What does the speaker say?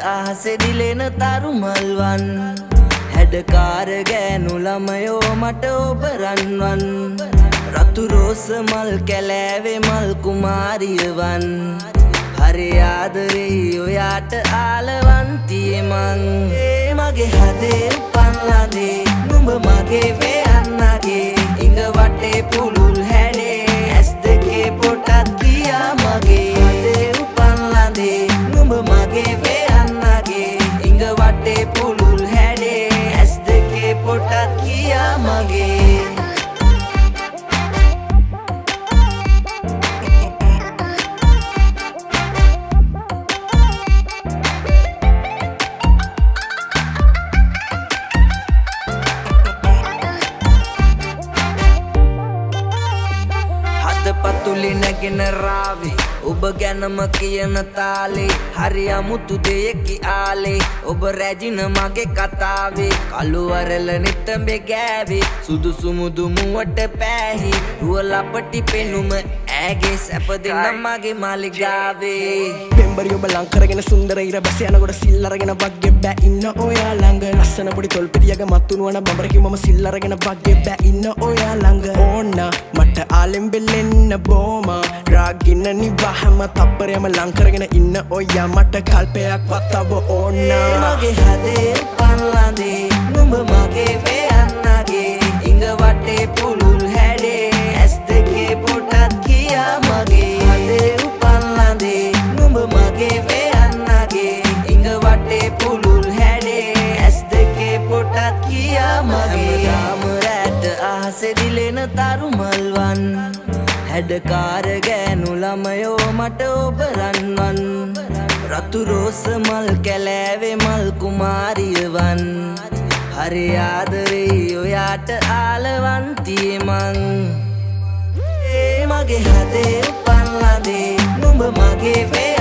අහසේ දිලෙන තරු මල්වන් හැඩකාර ගෑනු ළමයෝ මට ඔබ රන්වන් රතු රෝස මල් කැලෑවේ මල් කුමාරියවන් හරි ආදරෙයි ඔයාට ආලවන්තියේ මං ඒ මගේ හදේ උපන්ලදේ නුඹ මගේ වෙයන්නගේ ඉඟ වටේ පුළුල් හැඩේ ඇස් දෙකේ පොටත් ගියා මගේ හදේ උපන්ලදේ නුඹ මගේ වෙයන්නගේ ඉඟ වටේ පුළුල් හැඩේ ඇස් දෙකේ පොටත් ගියා මගේ පතුලි නැගෙන රාවේ ඔබ ගැනම කියන තාලේ හරි අමුතු දෙයකි ආලේ ඔබ රැජින මගේ කතාවේ කළු වරල නිතඹේ ගෑවේ සුදුසු මුදු මුවට පෑහි රුව ලපටි පෙනුම ඇගේ සැප දෙන්න මගේ මාලිගාවේ පෙම්බරි ඔබ ලං කරගෙන සුන්දර ඉර බැස යනකොට සිල් අරගෙන වගේ බෑ ඉන්න ඔයා ළඟ ලස්සන පොඩි තොල් පිටියක මත්තුනුවන බඹරකි මම සිල් අරගෙන වගේ බෑ ඉන්න ඔයා ළඟ ඕන්න මට ආලෙම් බෙල්ලෙන්න බෝම රාගින්න නිවහම තප්පරයම ලං කරගෙන ඉන්න ඔයා මට කල්පයක් වත්තව ඕන්න මගේ හදේ පන්ලදේ නුඹ මගේ වෙයන්නගේ ඉඟ වටේ පුළුල් හැඩේ ඇස් දෙකේ පොටත් ගියා මගේ හදේ උපන්ලදේ නුඹ මගේ වෙයන්නගේ ඉඟ වටේ පුළුල් හැඩේ ඇස් දෙකේ පොටත් ගියා මගේ හැමදාම රැට අහසේ දිලෙන තරු මල්වන් හැඩකාර ගෑනු ළමයෝ මට ඔබ රන්වන් රතු රෝස මල් කැලෑවේ මල් කුමාරියවන් හරි ආදරෙයි ඔයාට ආලවන්තියේ මං ඒ මගේ හදේ උපන්ලදේ නුඹ මගේ